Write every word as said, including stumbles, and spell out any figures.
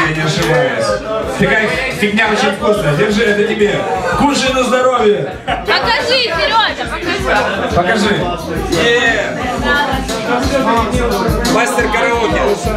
я не ошибаюсь. Такая фигня очень вкусная. Держи, это тебе. Кушай на здоровье. Покажи, Сережа, покажи. Покажи. Yeah. Мастер караоке.